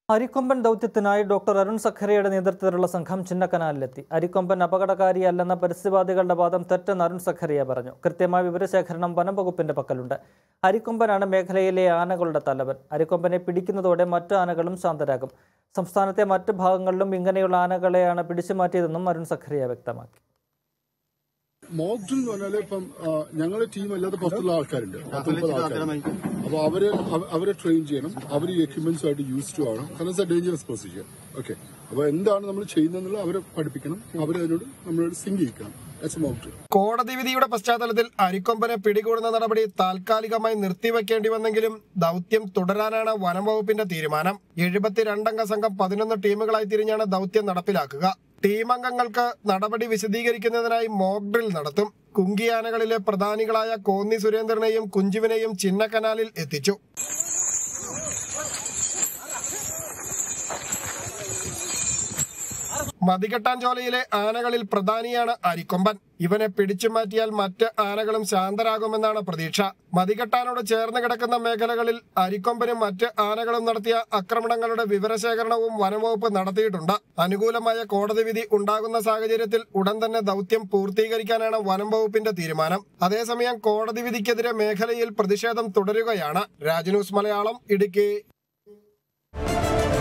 അരിക്കൊമ്പൻ ദൗത്യത്തിനായി ഡോക്ടർ അരുൺ സഖറിയയുടെ നേതൃത്വത്തിലുള്ള സംഘം ചിന്നക്കനാലിലെത്തി. അരിക്കൊമ്പൻ അപകടകാരിയല്ലെന്ന പരിസ്ഥിതിവാദികളുടെ വാദം തെറ്റെന്ന് അരുൺ സഖറിയ പറഞ്ഞു. കൃത്യമായ വിവരശേഖരണം വനം വകുപ്പിന്റെ പക്കലുണ്ട്. അരിക്കൊമ്പനാണ് മേഖലയിലെ ആനകളുടെ തലവൻ. അരിക്കൊമ്പനെ പിടിക്കുന്നതോടെ മറ്റു ആനകളും ശാന്തരാകും. സംസ്ഥാനത്തെ മറ്റ് ഭാഗങ്ങളിലും ഇങ്ങനെയുള്ള ആനകളെയാണ് പിടിച്ചുമാറ്റിയതെന്നും അരുൺ സഖറിയ വ്യക്തമാക്കി. മോക്ക് ഡ്രിൽ എന്ന് പറഞ്ഞാൽ ഇപ്പം ഞങ്ങളുടെ ടീം അല്ലാതെ പുറത്തുള്ള ആൾക്കാരുണ്ട്, 30 ആൾക്കാരുണ്ട്. അപ്പോൾ അവരെ ട്രെയിൻ ചെയ്യണം. അവർ ഈ എക്യുപ്മെന്റ്സുമായിട്ട് യൂസ് ടു ആവണം. കാരണം it's a dangerous position. Okay, അപ്പോൾ എന്താണ് നമ്മൾ ചെയ്യുന്നതെന്നുള്ള അവരെ പഠിപ്പിക്കണം. അവരതിനോട് നമ്മളോട് സിങ്ക് ചെയ്യിക്കണം. കോടതി വിധിയുടെ പശ്ചാത്തലത്തിൽ അരിക്കൊമ്പനെ പിടികൂടുന്ന നടപടി താൽക്കാലികമായി നിർത്തിവെക്കേണ്ടി വന്നെങ്കിലും ദൗത്യം തുടരാനാണ് വനം വകുപ്പിന്റെ തീരുമാനം. 72 അംഗ സംഘം 11 ടീമുകളായി തിരിഞ്ഞാണ് ദൗത്യം നടപ്പിലാക്കുക. ടീം അംഗങ്ങൾക്ക് നടപടി വിശദീകരിക്കുന്നതിനായി മോക്ക് ഡ്രിൽ നടത്തും. കുങ്കിയാനകളിലെ പ്രധാനികളായ കോന്നി സുരേന്ദ്രനെയും കുഞ്ചുവിനെയും ചിന്നക്കനാലിൽ എത്തിച്ചു. മതികെട്ടാൻചോലയിലെ ആനകളിൽ പ്രധാനിയാണ് അരിക്കൊമ്പൻ. ഇവനെ പിടിച്ചുമാറ്റിയാൽ മറ്റ് ആനകളും ശാന്തരാകുമെന്നാണ് പ്രതീക്ഷ. മതികെട്ടാനോട് ചേർന്ന് കിടക്കുന്ന മേഖലകളിൽ അരിക്കൊമ്പനും മറ്റ് ആനകളും നടത്തിയ ആക്രമണങ്ങളുടെ വിവരശേഖരണവും വനംവകുപ്പ് നടത്തിയിട്ടുണ്ട്. അനുകൂലമായ കോടതി വിധി ഉണ്ടാകുന്ന സാഹചര്യത്തിൽ ഉടൻ തന്നെ ദൗത്യം പൂർത്തീകരിക്കാനാണ് വനം വകുപ്പിന്റെ തീരുമാനം. അതേസമയം കോടതി വിധിക്കെതിരെ മേഖലയിൽ പ്രതിഷേധം തുടരുകയാണ്. രാജ് ന്യൂസ് മലയാളം, ഇടുക്കി.